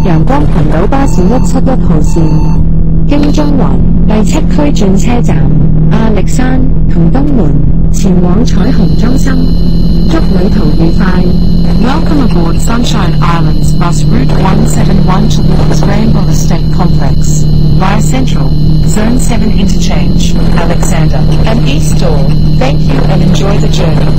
陽光群島巴士171號線，經中環第7區轉車站亞歷山同東門前往彩虹中心。祝旅途愉快。 Welcome aboard Sunshine Islands bus route 171 towards Rainbow Estate Complex via Central, Zone 7 Interchange, Alexander and East Door. Thank you and enjoy the journey.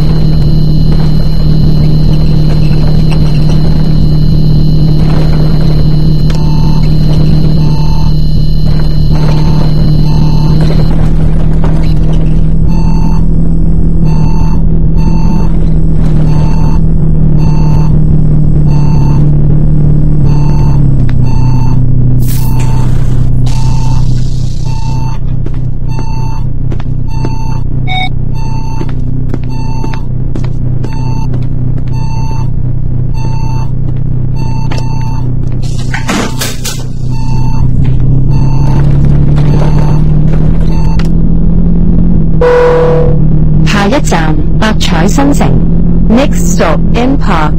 下一站百彩新城 ，Next stop M Park。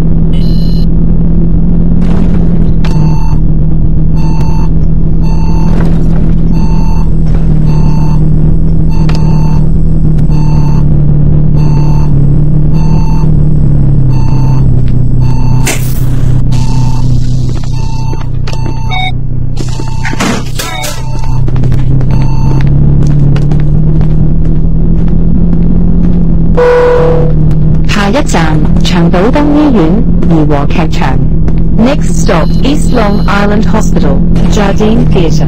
下一站長島東醫院怡和劇場 ，Next stop East Long Island Hospital Jardine Theatre。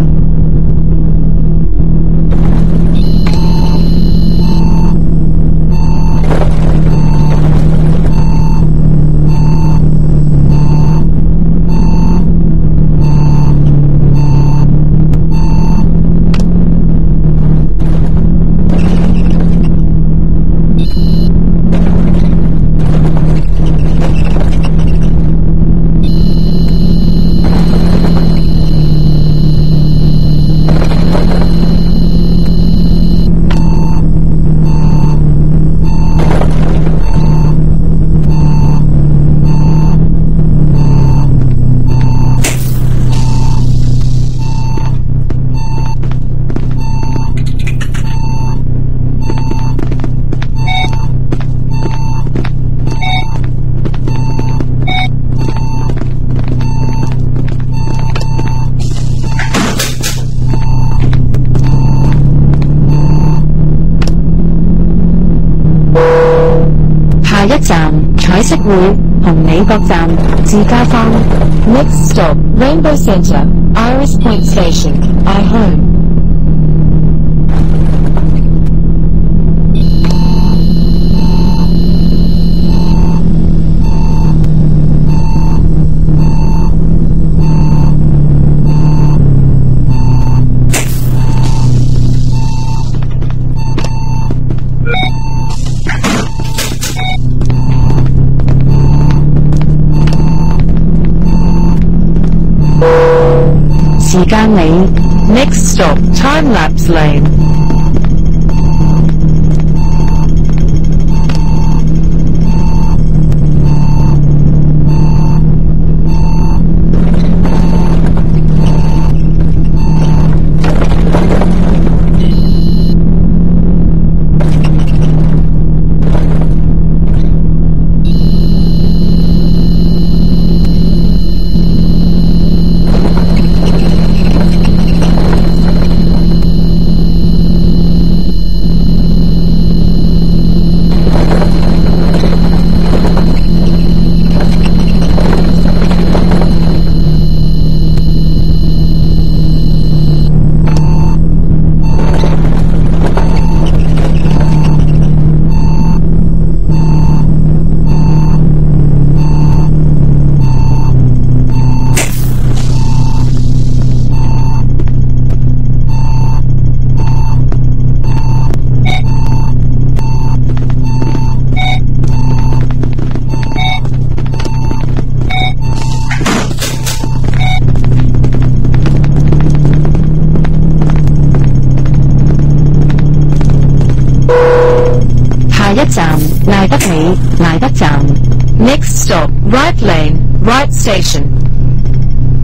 下一站彩色會紅美國站自家坊 ，Next stop Rainbow Centre Iris Point Station I Home。時間里 ，Next stop Time Lapse Lane。下一站賴德里賴德站 ，Next stop Right Lane Right Station。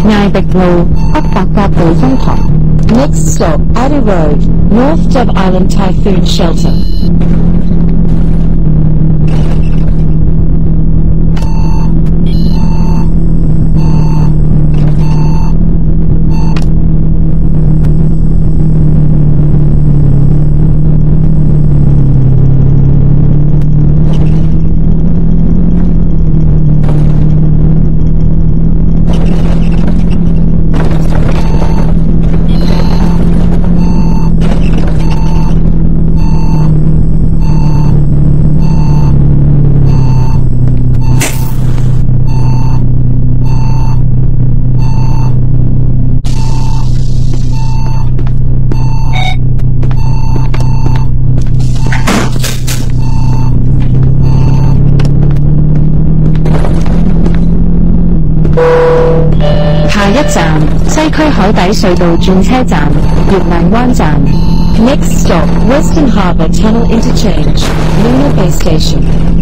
艾迪路北白鴿避風塘。Next stop, Ada Road, North Dove Island Typhoon Shelter. 下一站西區海底隧道轉車站月亮灣站。Next stop, Western Harbour Tunnel Interchange, Luna Bay Station.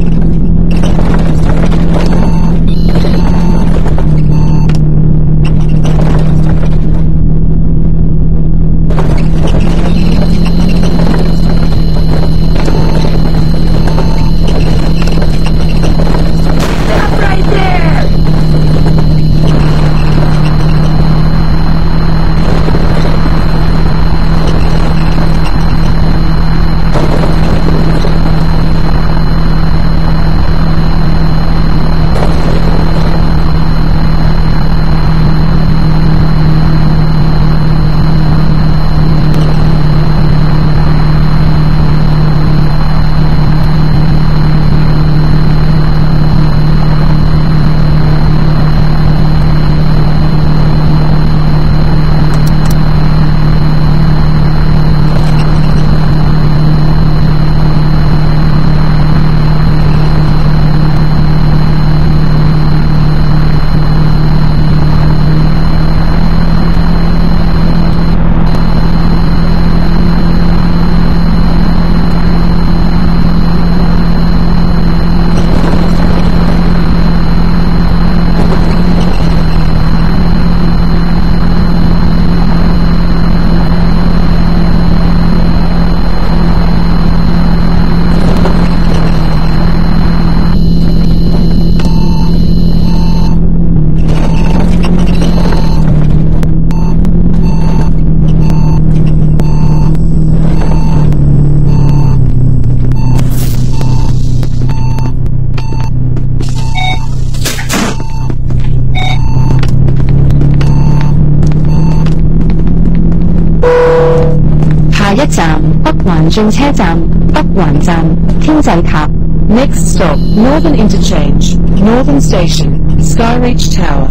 下一站北環轉車站北環站天際塔。Next stop, Northern Interchange, Northern Station, Skyreach Tower.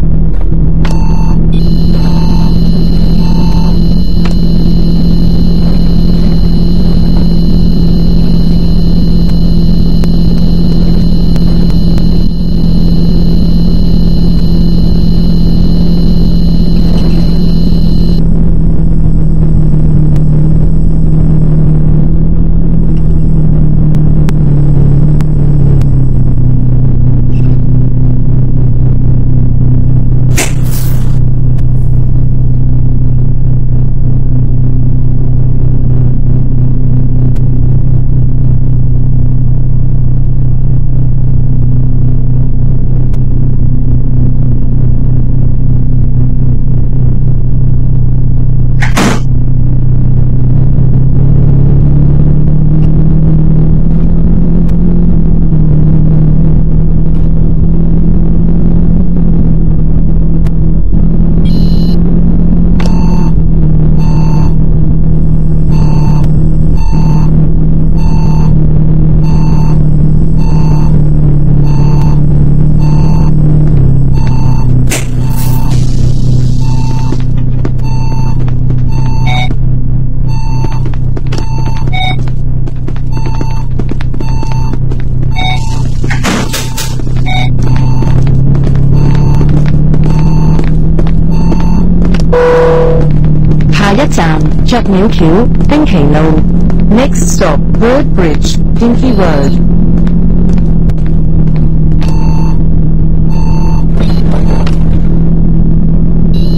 下一站雀鳥橋汀奇路。Next stop, Bird Bridge, Dinky Road. 下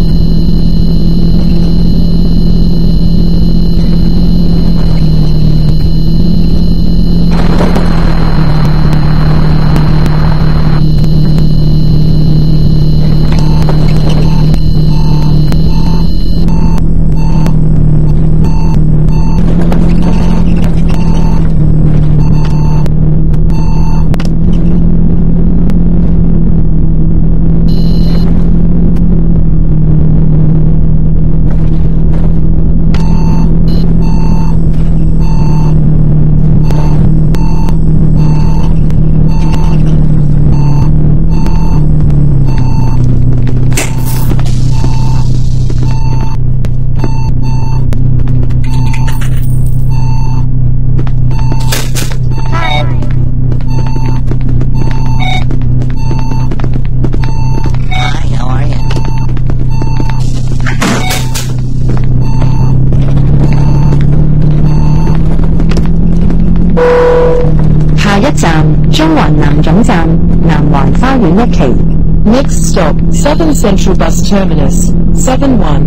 總站南環花園一期。 Next stop, 7 Central Bus Terminus, 7-1.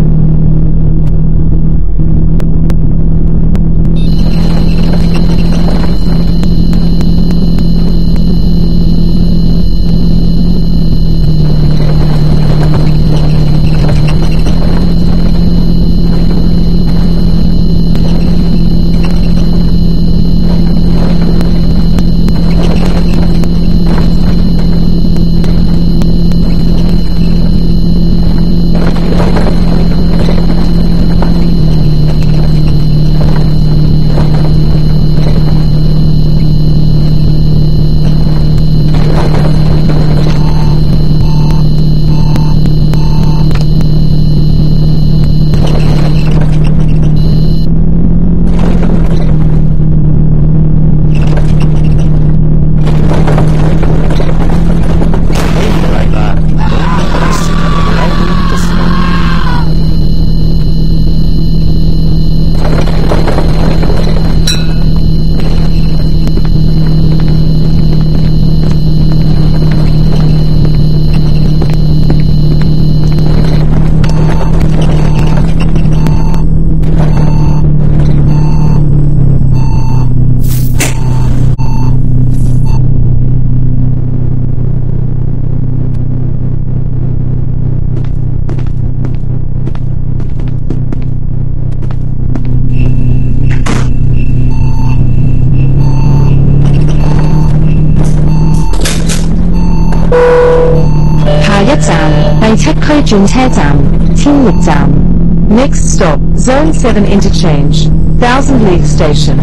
第7區轉車站天域站。 Next stop, Zone 7 Interchange, Thousand League Station.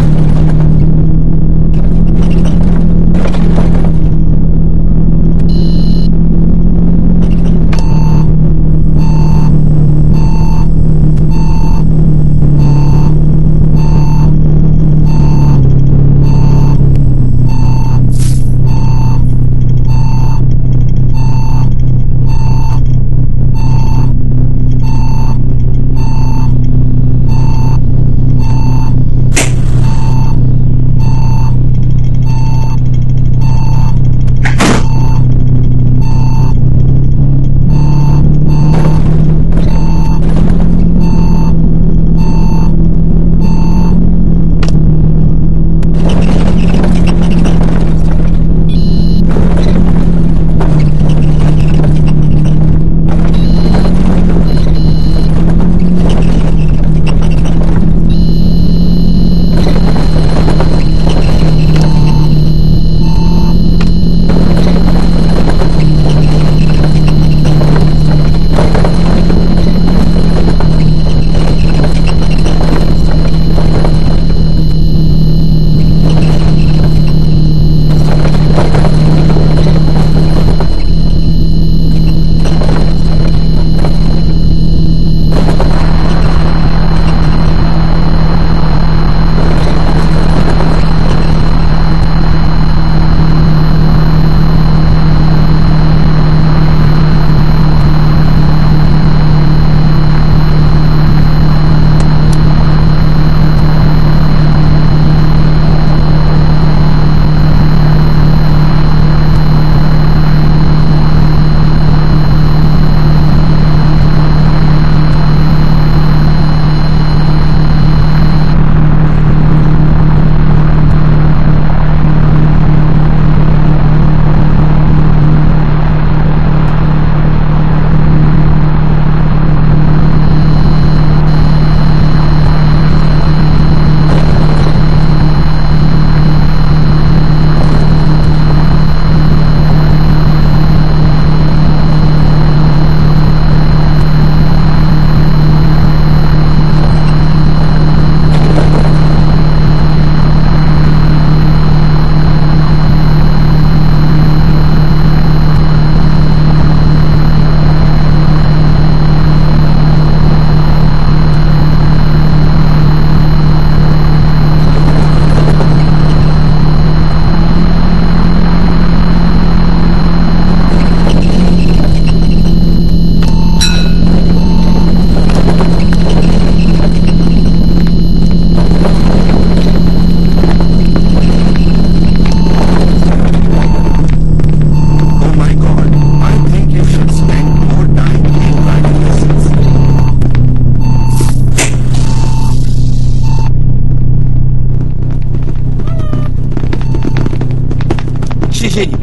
谢你。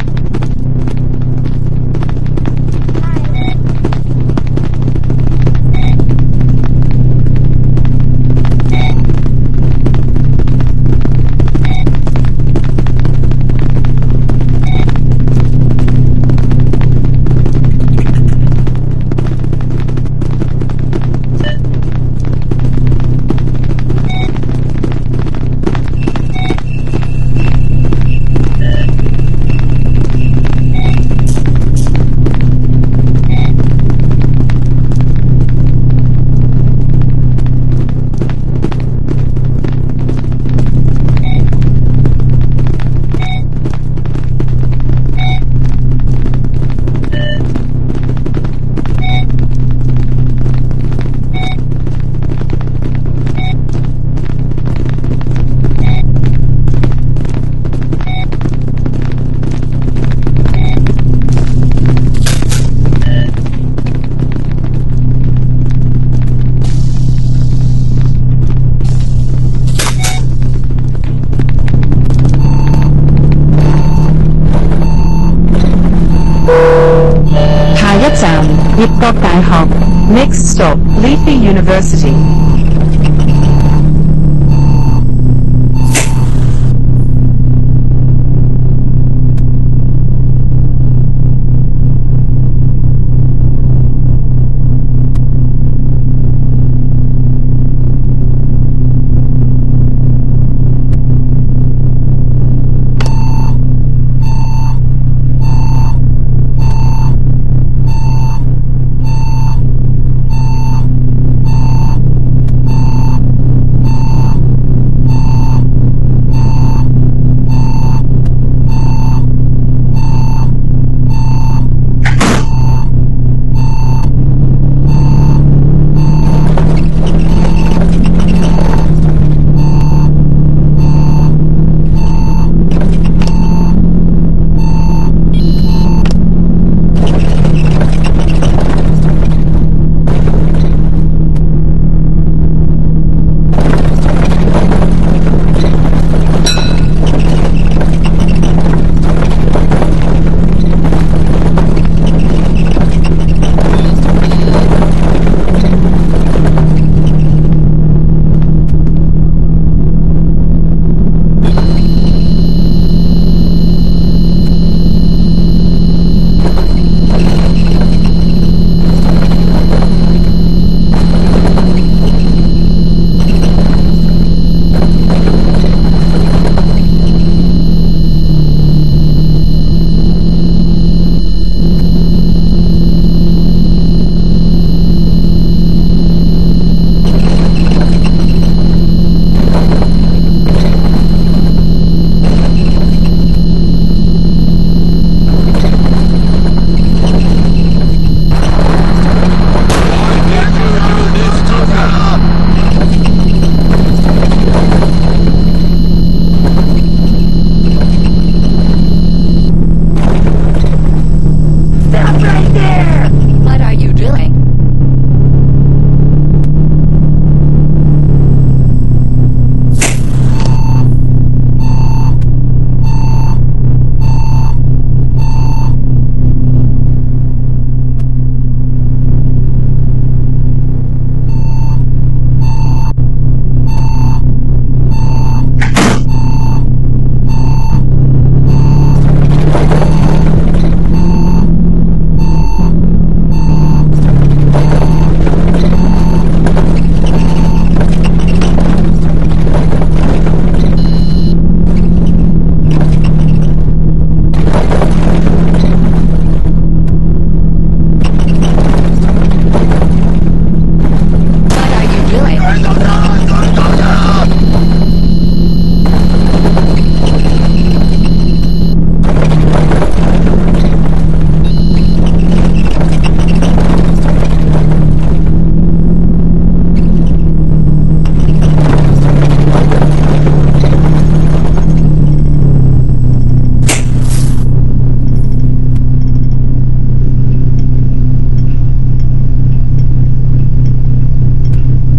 葉國大學 Next stop, Leafy University.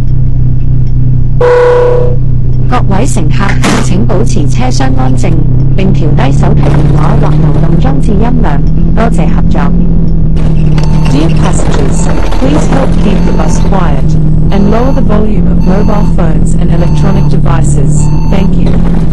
各位乘客，請保持車廂安靜。 並調低手提電話或流動裝置音量。多謝合作。 Dear passengers, please help keep the bus quiet and lower the volume of mobile phones and electronic devices. Thank you.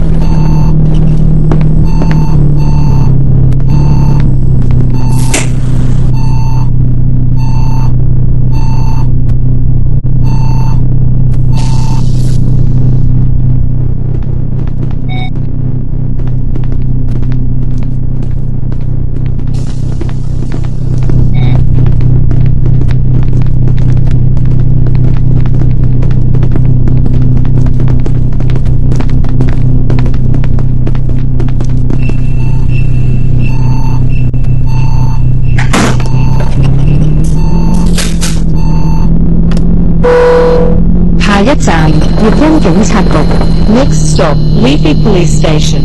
下一站，粵欣警察局。 Next stop, Lethe Police Station.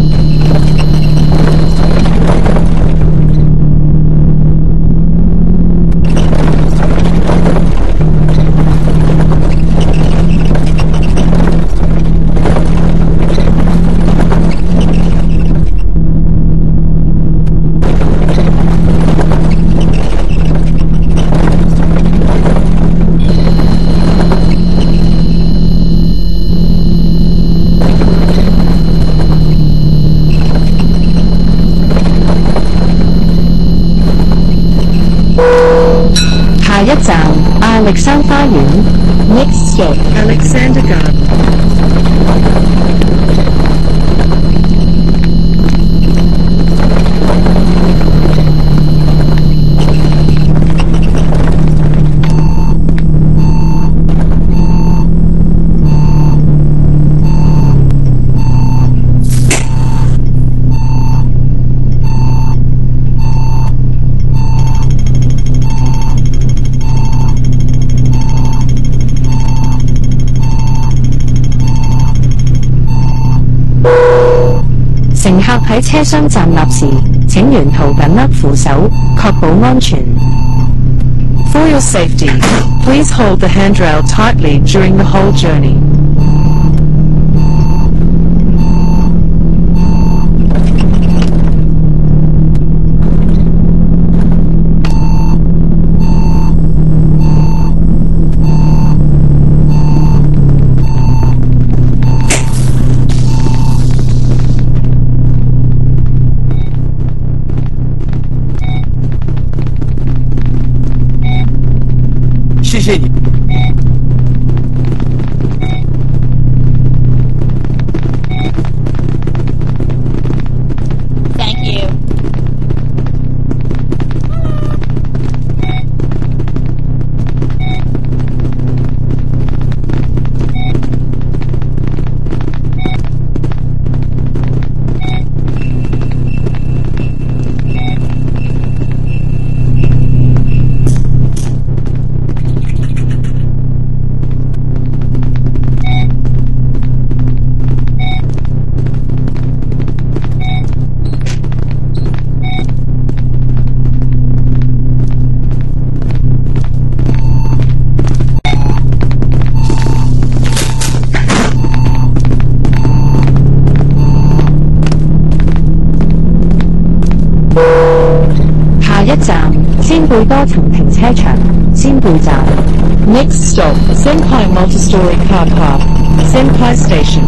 下一站，亞歷山花園。 Next stop, Alexander Garden. 乘客喺車廂站立時，請沿途緊握扶手，確保安全。 For your safety, please hold the handrail tightly during the whole journey. Thank you. 下一站，仙貝多層停車場。仙貝站。 Next stop, Senpai Multi-Story Car Park, Senpai Station.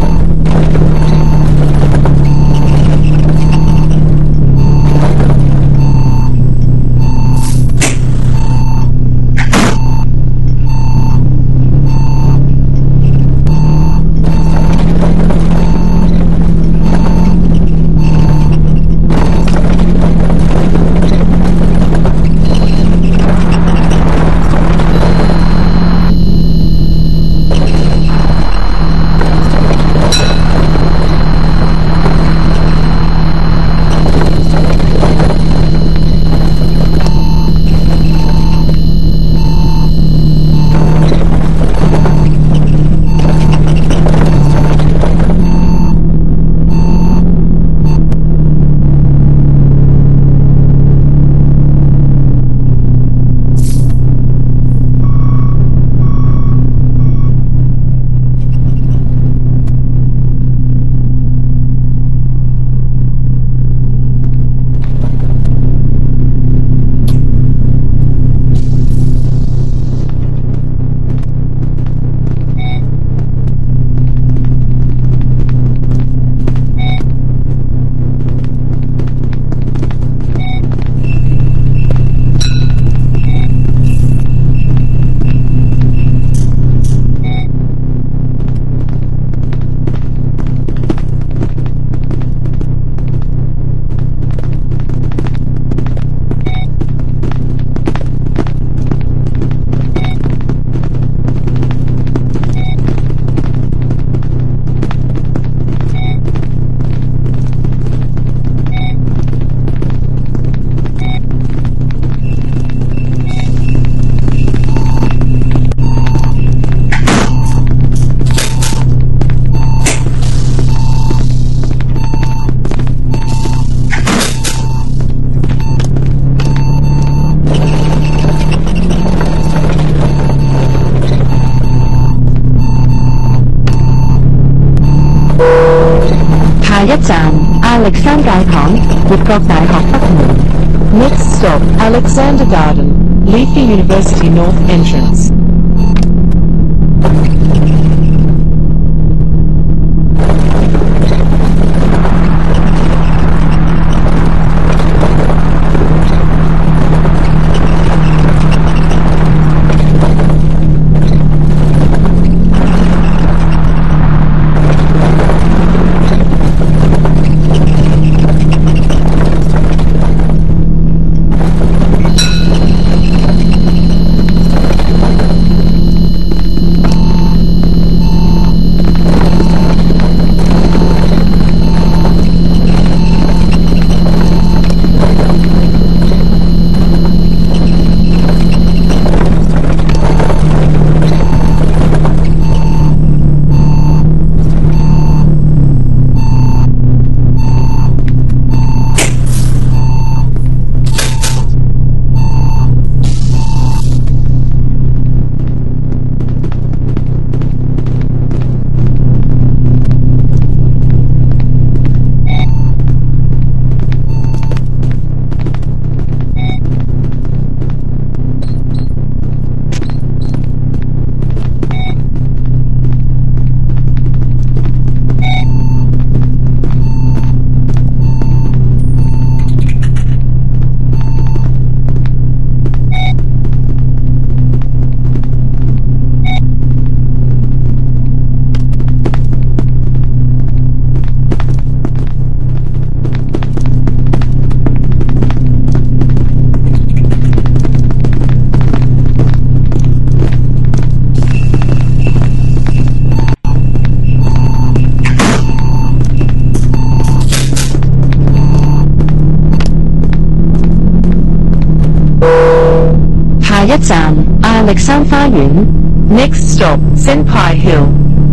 一站亞歷山大堂，活國大學北門。 Next stop, Alexander Garden, Lethe University North entrance. 下一站亞歷山花園。 Next stop, Senpai Hill.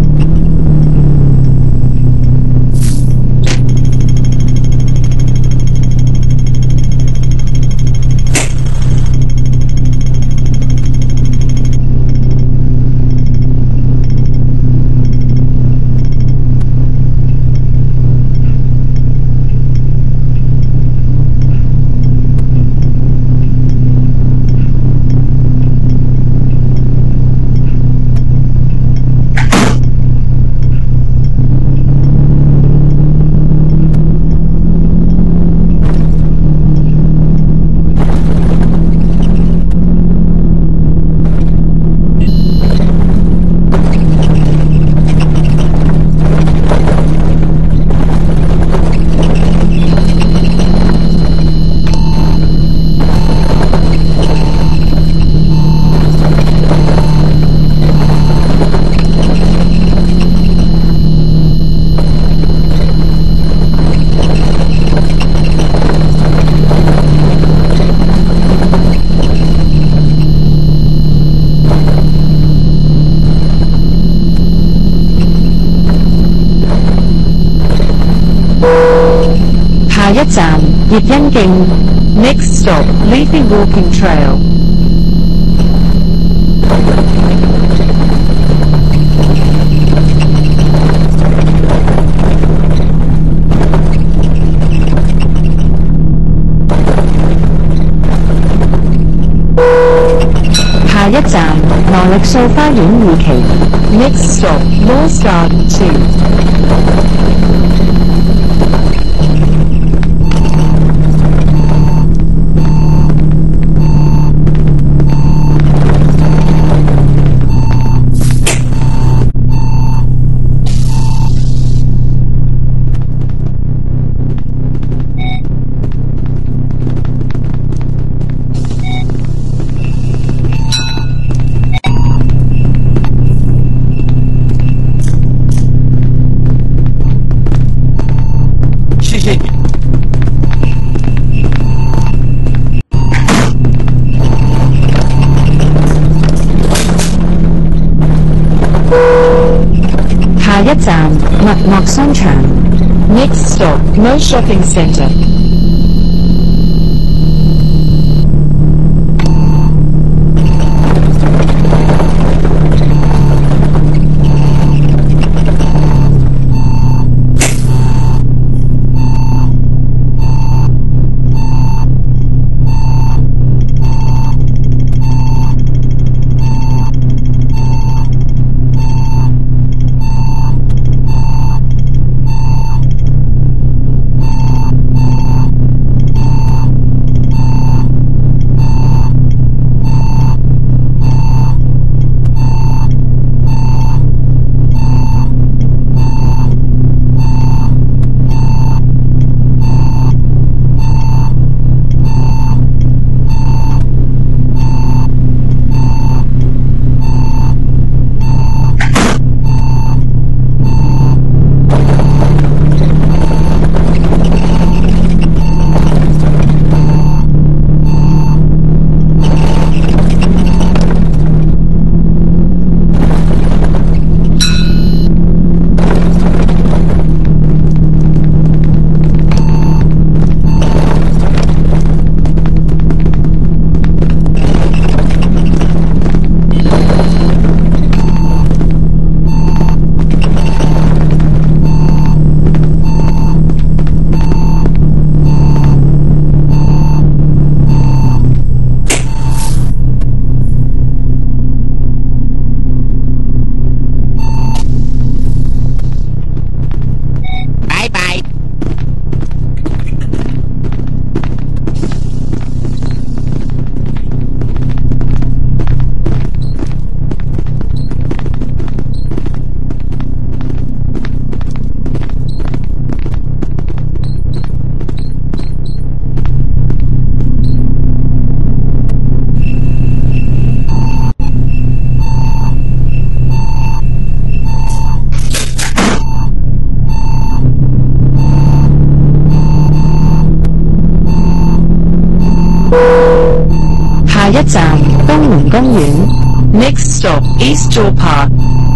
下一站葉欣徑。 Next stop, Lethe Walking Trail. 下一站羅力素花園二期。 Next stop, North Garden 2. 下一站麥樂商場。 Next stop, Mo Shopping Centre. 下下一站东門公園。 Next stop, East Door Park.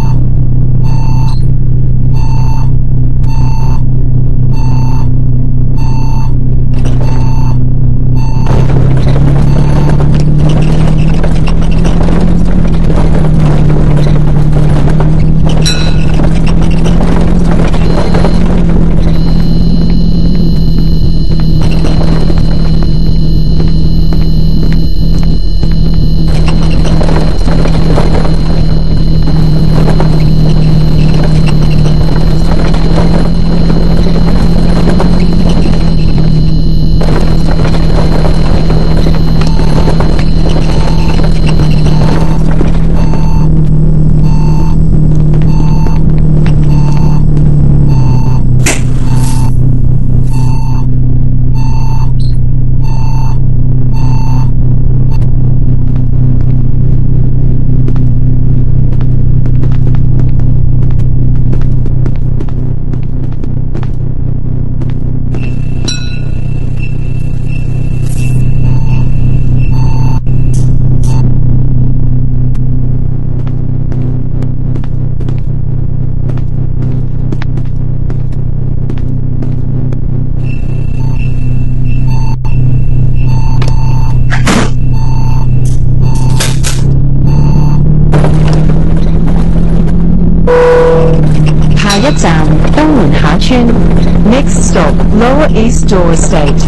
下一站東門下村。 Next stop, Lower East Door Estate.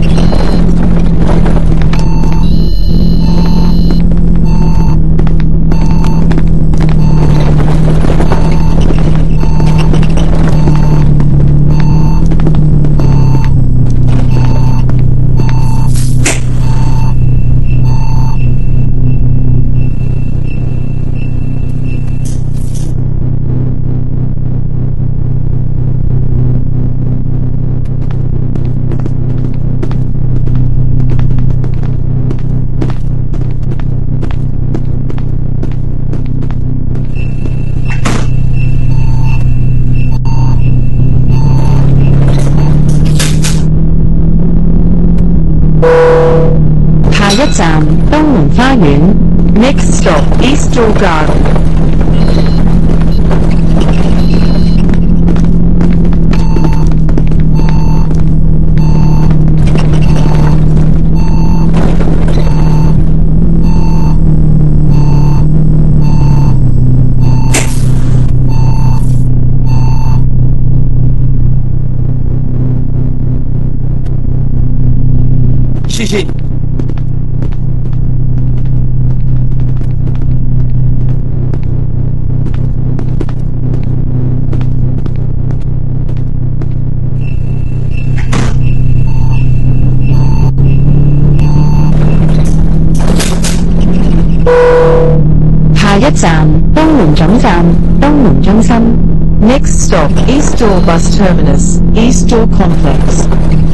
下一站東門花園。 Next stop, East Door Garden. 谢谢你。 下一站東門總站東門中心。 Next stop, East Door Bus Terminus, East Door Complex.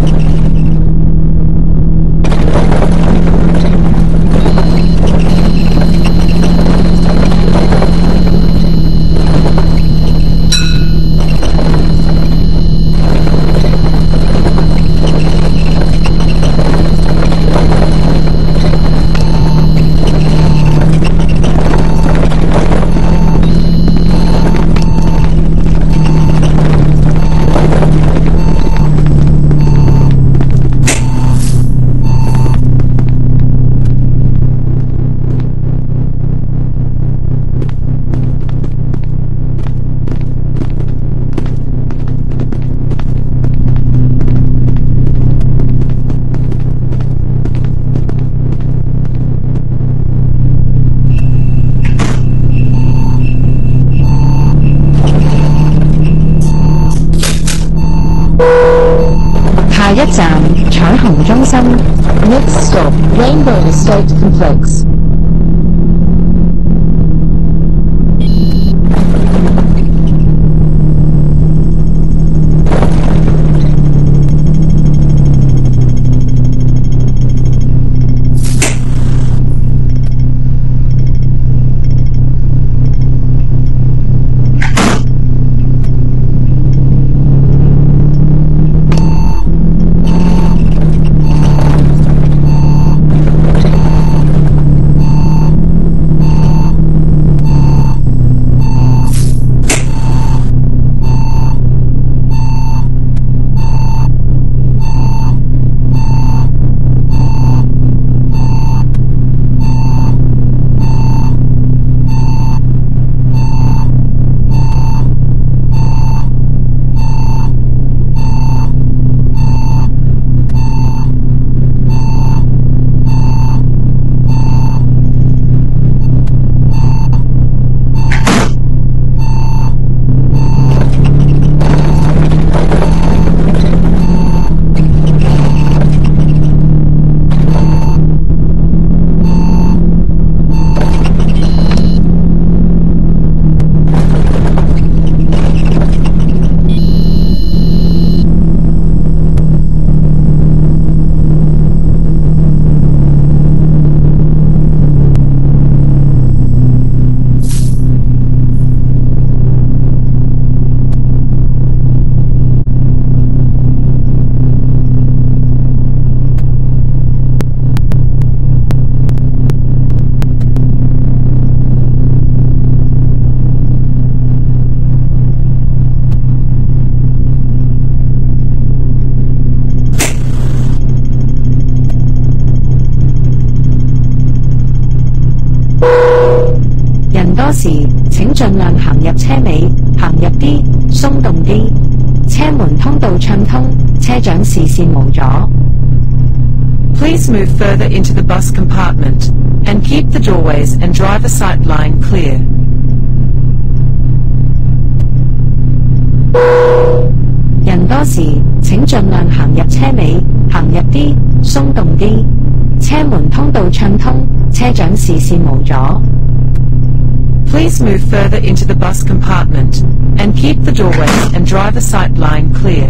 下一站彩虹中心。 Next stop, Rainbow Estate Complex. 下多時請盡量行入車尾，行入啲，鬆動啲。車門通道暢通，車長視線無阻。 Please move further into the bus compartment and keep the doorways and driver sight line clear. 人多時請盡量行入車尾，行入啲，鬆動啲。車門通道暢通，車長視線無阻。 Please move further into the bus compartment and keep the doorways and driver sight line clear.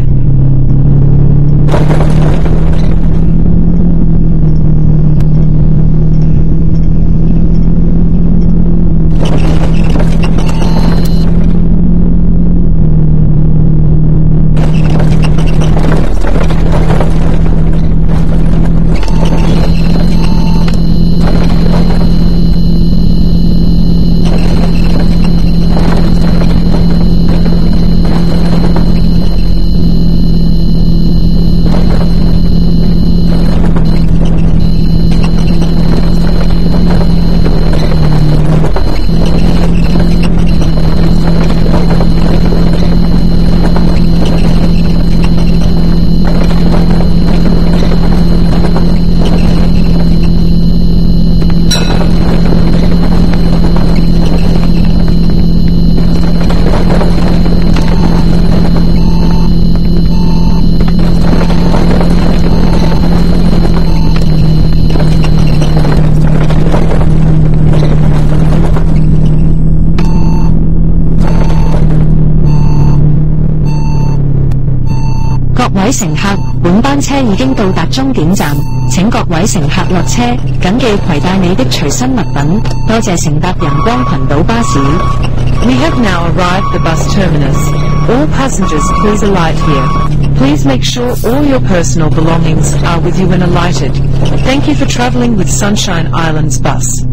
各位乘客，本班車已經到達終點站，請各位乘客落車，謹記攜帶你的隨身物品。多謝乘搭陽光群島巴士。 We have now arrived at the bus terminus. All passengers, please alight here. Please make sure all your personal belongings are with you when alighted. Thank you for travelling with Sunshine Islands Bus.